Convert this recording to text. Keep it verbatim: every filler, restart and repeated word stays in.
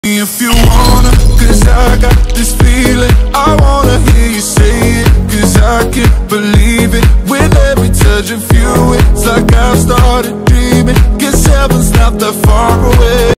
If you wanna, cause I got this feeling, I wanna hear you say it, cause I can't believe it. With every touch of you, it's like I've started dreaming, cause heaven's not that far away.